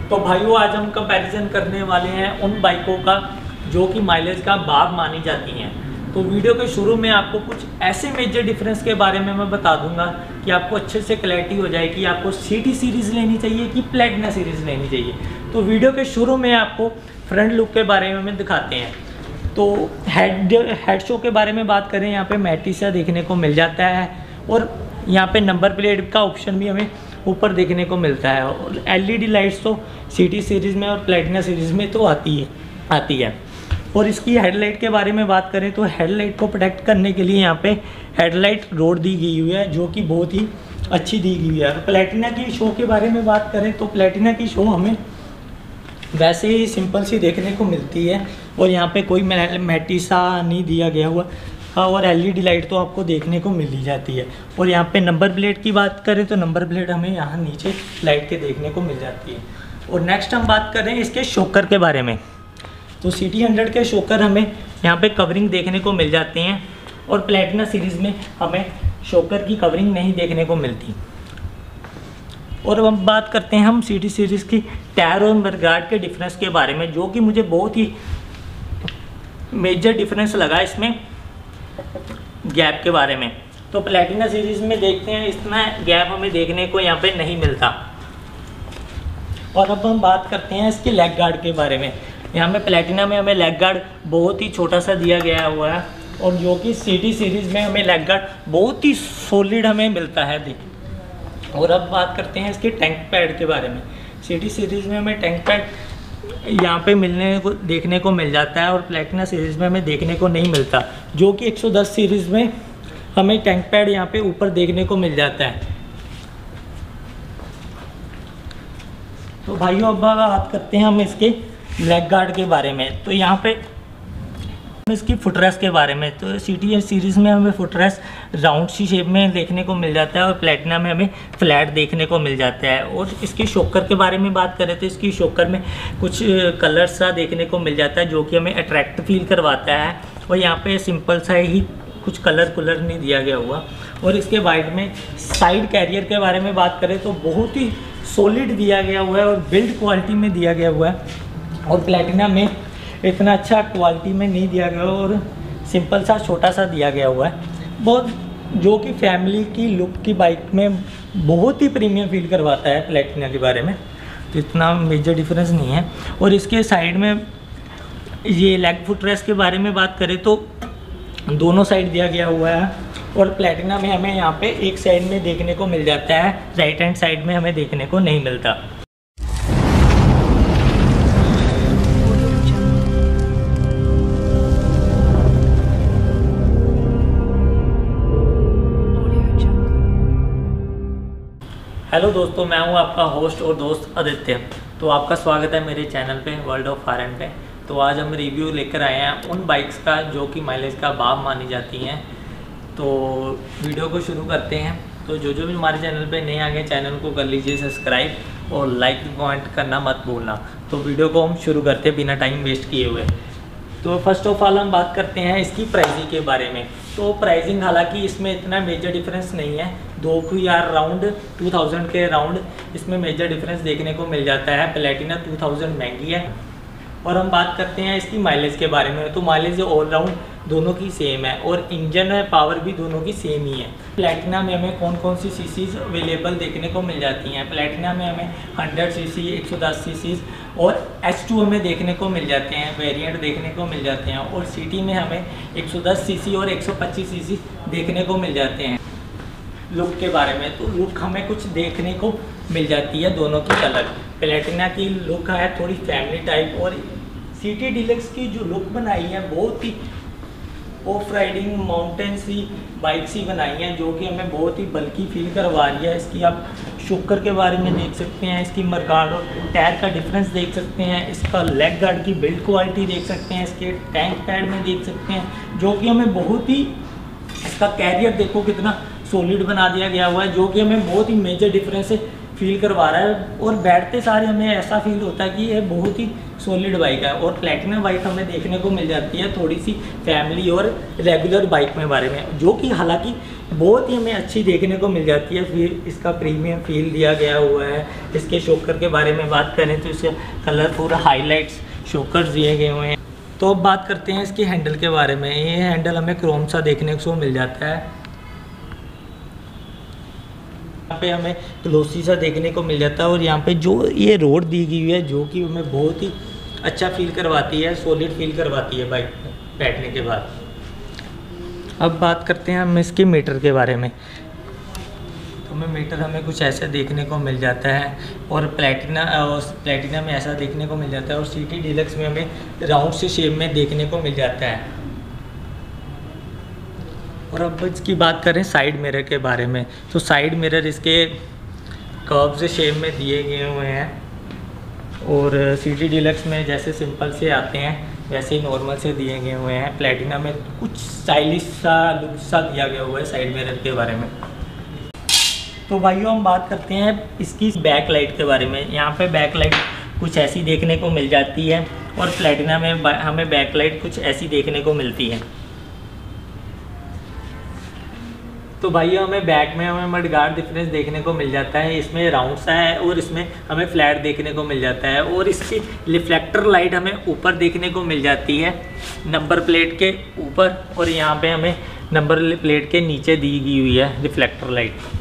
तो भाइयों आज हम कंपैरिजन करने वाले हैं उन बाइकों का जो कि माइलेज का बाप मानी जाती हैं। तो वीडियो के शुरू में आपको कुछ ऐसे मेजर डिफरेंस के बारे में मैं बता दूंगा कि आपको अच्छे से क्लैरिटी हो जाए कि आपको सिटी सीरीज़ लेनी चाहिए कि प्लेटिना सीरीज़ लेनी चाहिए। तो वीडियो के शुरू में आपको फ्रंट लुक के बारे में दिखाते हैं। तो हेड शो के बारे में बात करें, यहाँ पे मैटिसा देखने को मिल जाता है और यहाँ पे नंबर प्लेट का ऑप्शन भी हमें ऊपर देखने को मिलता है। और एलईडी लाइट्स तो सिटी सीरीज़ में और प्लेटिना सीरीज़ में तो आती है। और इसकी हेडलाइट के बारे में बात करें तो हेडलाइट को प्रोटेक्ट करने के लिए यहाँ पे हेडलाइट रोड दी गई हुई है जो कि बहुत ही अच्छी दी गई है। और प्लेटिना की शो के बारे में बात करें तो प्लेटिना की शो हमें वैसे ही सिंपल सी देखने को मिलती है और यहाँ पे कोई मैटिसा नहीं दिया गया हुआ और एलईडी लाइट तो आपको देखने को मिल ही जाती है। और यहाँ पे नंबर प्लेट की बात करें तो नंबर प्लेट हमें यहाँ नीचे लाइट के देखने को मिल जाती है। और नेक्स्ट हम बात करें इसके शॉकर के बारे में, तो सिटी 100 के शॉकर हमें यहाँ पे कवरिंग देखने को मिल जाते हैं और प्लेटिना सीरीज़ में हमें शॉकर की कवरिंग नहीं देखने को मिलती। और अब बात करते हैं हम सिटी सीरीज़ की टायर और मडगार्ड के डिफरेंस के बारे में, जो कि मुझे बहुत ही मेजर डिफरेंस लगा इसमें गैप के बारे में। तो प्लेटिना सीरीज़ में देखते हैं इतना गैप हमें देखने को यहाँ पे नहीं मिलता। और अब हम बात करते हैं इसके लेग गार्ड के बारे में। यहाँ पे प्लेटिना में हमें लेग गार्ड बहुत ही छोटा सा दिया गया हुआ है और जो कि सिटी सीरीज़ में हमें लेग गार्ड बहुत ही सॉलिड हमें मिलता है। और अब बात करते हैं इसके टैंक पैड के बारे में। सिटी सीरीज़ में हमें टैंक पैड यहाँ पे देखने को मिल जाता है और प्लेटिना सीरीज़ में हमें देखने को नहीं मिलता, जो कि 110 सीरीज़ में हमें टैंक पैड यहाँ पे ऊपर देखने को मिल जाता है। तो भाइयों अब बात करते हैं हम इसके लेग गार्ड के बारे में। तो यहाँ पे इसकी फुटरेस्ट के बारे में, तो सिटी सीरीज़ में हमें फुटरेस्ट राउंड सी शेप में देखने को मिल जाता है और प्लेटिना में हमें फ्लैट देखने को मिल जाता है। और इसकी शॉकर के बारे में बात करें तो इसकी शॉकर में कुछ कलर सा देखने को मिल जाता है जो कि हमें अट्रैक्ट फील करवाता है। और यहाँ पे सिंपल सा ही कुछ कलर नहीं दिया गया हुआ। और इसके वाइड में साइड कैरियर के बारे में बात करें तो बहुत ही सॉलिड दिया गया हुआ है और बिल्ड क्वालिटी में दिया गया हुआ है। और प्लेटिना में इतना अच्छा क्वालिटी में नहीं दिया गया और सिंपल सा छोटा सा दिया गया हुआ है, बहुत जो कि फैमिली की लुक की बाइक में बहुत ही प्रीमियम फील करवाता है प्लेटिना के बारे में। तो इतना मेजर डिफरेंस नहीं है। और इसके साइड में ये लेग फुटरेस्ट के बारे में बात करें तो दोनों साइड दिया गया हुआ है और प्लेटिना में हमें यहाँ पे एक साइड में देखने को मिल जाता है, राइट हैंड साइड में हमें देखने को नहीं मिलता। हेलो दोस्तों, मैं हूं आपका होस्ट और दोस्त आदित्य। तो आपका स्वागत है मेरे चैनल पे वर्ल्ड ऑफ आरएन पे। तो आज हम रिव्यू लेकर आए हैं उन बाइक्स का जो कि माइलेज का बाप मानी जाती हैं। तो वीडियो को शुरू करते हैं। तो जो भी हमारे चैनल पे नए आ गए चैनल को कर लीजिए सब्सक्राइब और लाइक कमेंट करना मत भूलना। तो वीडियो को हम शुरू करते हैं बिना टाइम वेस्ट किए हुए। तो फर्स्ट ऑफ ऑल हम बात करते हैं इसकी प्राइसिंग के बारे में। तो प्राइसिंग हालांकि इसमें इतना मेजर डिफरेंस नहीं है, 2000 राउंड 2000 के राउंड इसमें मेजर डिफरेंस देखने को मिल जाता है। प्लेटिना 2000 महंगी है। और हम बात करते हैं इसकी माइलेज के बारे में। तो माइलेज ऑलराउंड दोनों की सेम है और इंजन है पावर भी दोनों की सेम ही है। प्लेटिना में हमें कौन कौन सी सीसीज अवेलेबल देखने को मिल जाती हैं। प्लेटिना में हमें 100 सीसी, 110 सीसीज और H2 हमें देखने को मिल जाते हैं, वेरिएंट देखने को मिल जाते हैं। और सिटी में हमें 110 सीसी और 125 सीसी देखने को मिल जाते हैं। लुक के बारे में तो लुक हमें कुछ देखने को मिल जाती है दोनों की अलग। प्लेटिना की लुक है थोड़ी फैमिली टाइप और सिटी डीलक्स की जो लुक बनाई है बहुत ही ऑफ राइडिंग माउंटेन सी बाइक सी बनाई है जो कि हमें बहुत ही बल्कि फील करवा रही है। इसकी आप शॉकर के बारे में देख सकते हैं, इसकी मडगार्ड और टायर का डिफरेंस देख सकते हैं, इसका लेग गार्ड की बिल्ड क्वालिटी देख सकते हैं, इसके टैंक पैड में देख सकते हैं जो कि हमें बहुत ही, इसका कैरियर देखो कितना सॉलिड बना दिया गया हुआ है जो कि हमें बहुत ही मेजर डिफरेंस फील करवा रहा है। और बैठते सारे हमें ऐसा फील होता है कि ये बहुत ही सॉलिड बाइक है। और प्लेटिना बाइक हमें देखने को मिल जाती है थोड़ी सी फैमिली और रेगुलर बाइक में बारे में, जो कि हालांकि बहुत ही हमें अच्छी देखने को मिल जाती है। फिर इसका प्रीमियम फील दिया गया हुआ है। इसके शॉकर के बारे में बात करें तो इसके कलरफुल हाईलाइट्स शॉकर्स दिए गए हुए हैं। तो अब बात करते हैं इसकी हैंडल के बारे में। ये हैंडल हमें क्रोम सा देखने को मिल जाता है। यहाँ पे हमें ग्लोसी सा देखने को मिल जाता है और यहाँ पे जो ये रोड दी गई हुई है जो कि हमें बहुत ही अच्छा फील करवाती है, सॉलिड फील करवाती है बाइक में बैठने के बाद। अब बात करते हैं हम इसके मीटर के बारे में। तो मीटर हमें कुछ ऐसा देखने को मिल जाता है और प्लेटिना में ऐसा देखने को मिल जाता है और सिटी डीलक्स में हमें राउंड से शेप में देखने को मिल जाता है। और अब इसकी बात करें साइड मिरर के बारे में, तो साइड मिरर इसके कर्व से शेप में दिए गए हुए हैं और सिटी डीलक्स में जैसे सिंपल से आते हैं वैसे ही नॉर्मल से दिए गए हुए हैं। प्लेटिना में कुछ स्टाइलिश सा लुक सा दिया गया हुआ है साइड मिरर के बारे में। तो भाइयों हम बात करते हैं इसकी बैक लाइट के बारे में। यहाँ पे बैक लाइट कुछ ऐसी देखने को मिल जाती है और प्लेटिना में हमें बैक लाइट कुछ ऐसी देखने को मिलती है। तो भाइयों हमें बैक में हमें मडगार्ड डिफरेंस देखने को मिल जाता है। इसमें राउंड सा है और इसमें हमें फ्लैट देखने को मिल जाता है और इसकी रिफ्लेक्टर लाइट हमें ऊपर देखने को मिल जाती है नंबर प्लेट के ऊपर, और यहाँ पे हमें नंबर प्लेट के नीचे दी गई हुई है रिफ्लेक्टर लाइट।